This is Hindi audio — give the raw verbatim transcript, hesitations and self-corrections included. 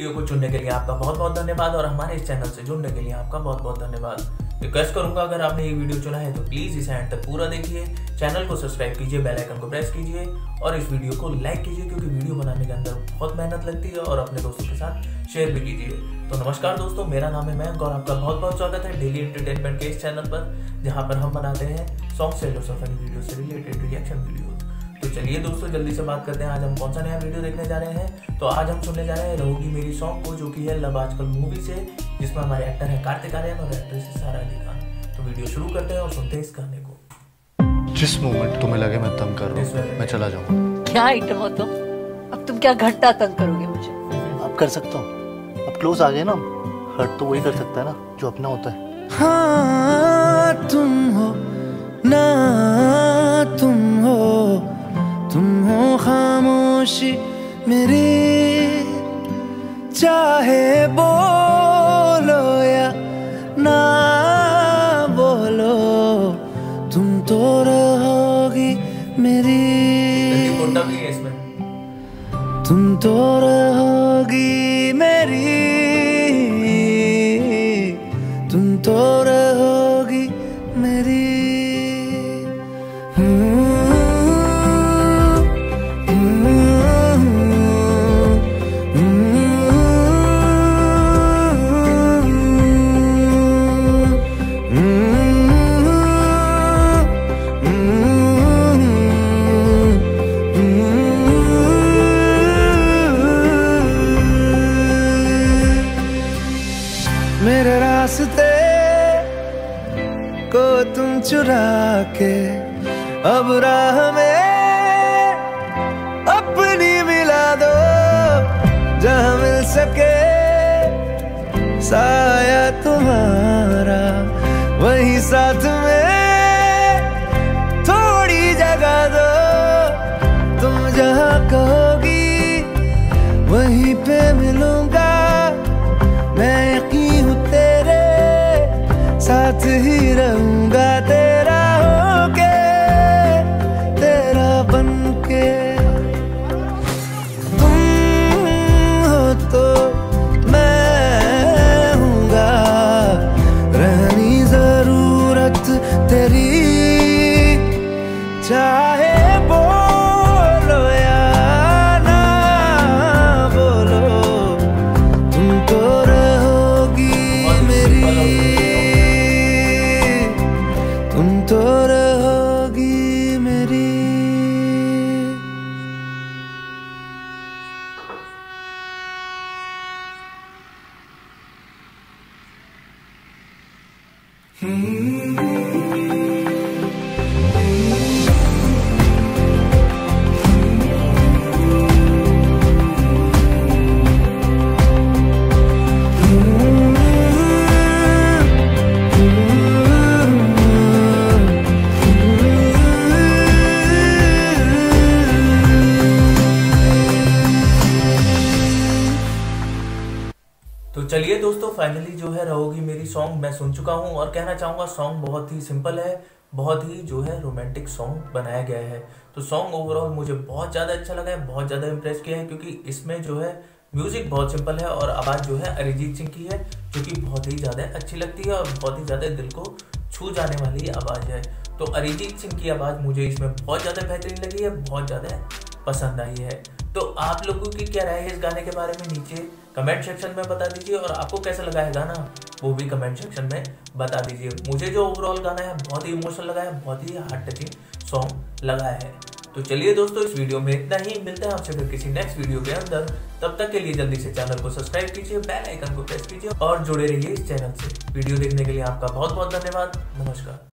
वीडियो को चुनने के लिए आपका बहुत बहुत धन्यवाद और हमारे इस चैनल से जुड़ने के लिए आपका बहुत बहुत धन्यवाद। रिक्वेस्ट करूंगा अगर आपने ये वीडियो चुना है तो प्लीज इसे एंड तक पूरा देखिए, चैनल को सब्सक्राइब कीजिए, बेल आइकन को प्रेस कीजिए और इस वीडियो को लाइक कीजिए क्योंकि वीडियो बनाने के अंदर बहुत मेहनत लगती है और अपने दोस्तों के साथ शेयर भी कीजिए। तो नमस्कार दोस्तों, मेरा नाम है मयंक और आपका बहुत बहुत स्वागत है डेली एंटरटेनमेंट के इस चैनल पर, जहाँ पर हम बनाते हैं सॉन्ग से फिल्सफी वीडियो से रिलेटेड रिएक्शन वीडियो। तो चलिए दोस्तों जल्दी से बात करते हैं आज हम कौन सा नया वीडियो देखने जा रहे हैं। तो आज हम सुनने जा रहे हैं रहोगी मेरी सॉन्ग को, जो कि है लव आजकल मूवी से, जिसमें हमारे एक्टर हैं कार्तिक आर्यन और एक्ट्रेस है सारा अली खान। तो वीडियो शुरू करते हैं और सुनते हैं इस गाने को। जिस मोमेंट तुम्हें लगे मैं तंग कर रहा हूँ मैं चला जाऊंगा। क्या आइटम हो तुम? अब तुम क्या घंटा तंग करोगे मुझे? अब कर सकता हूँ, अब क्लोज आ गए ना, हर्ट तो वही कर सकता है ना जो अपना होता है। हाँ तुम हो ना तुम हो, तुम हो खामोशी मेरी, चाहे बोलो या ना बोलो, तुम तो रहोगी मेरी, तुम तो रहोगी मेरी, तुम तो रहोगी मेरी। मेरे रास्ते को तुम चुरा के अब राह में अपनी मिला दो, जहाँ मिल सके साया तुम्हारा वही साथ में थोड़ी जगह दो, तुम जहाँ कहोगी वहीं पे मिलूंगा, मैं यकीन हूँ तेरे साथ ही रहूंगा, तेरा होके तेरा बनके। तुम हो तो मैं हूँगा, रहनी जरूरत तेरी, चाहे बोलो या ना बोलो, तुम तो तुम तो रहोगी मेरी। तो चलिए दोस्तों, फाइनली जो है रहोगी मेरी सॉन्ग मैं सुन चुका हूं और कहना चाहूंगा सॉन्ग बहुत ही सिंपल है, बहुत ही जो है रोमांटिक सॉन्ग बनाया गया है। तो सॉन्ग ओवरऑल मुझे बहुत ज़्यादा अच्छा लगा है, बहुत ज़्यादा इम्प्रेस किया है, क्योंकि इसमें जो है म्यूजिक बहुत सिंपल है और आवाज़ जो है अरिजीत सिंह की है, जो कि बहुत ही ज़्यादा अच्छी लगती है और बहुत ही ज़्यादा दिल को छू जाने वाली आवाज़ है। तो अरिजीत सिंह की आवाज़ मुझे इसमें बहुत ज़्यादा बेहतरीन लगी है, बहुत ज़्यादा पसंद आई है। तो आप लोगों की क्या राय है इस गाने के बारे में नीचे कमेंट सेक्शन में बता दीजिए और आपको कैसा लगा है गाना वो भी कमेंट सेक्शन में बता दीजिए। मुझे जो ओवरऑल गाना है बहुत ही इमोशनल लगा है, बहुत ही हार्ट टचिंग सॉन्ग लगा है। तो चलिए दोस्तों, इस वीडियो में इतना ही, मिलते हैं आपसे फिर किसी नेक्स्ट वीडियो के अंदर। तब तक के लिए जल्दी से चैनल को सब्सक्राइब कीजिए, बेल आइकन को प्रेस कीजिए और जुड़े रहिए इस चैनल से। वीडियो देखने के लिए आपका बहुत बहुत धन्यवाद। नमस्कार।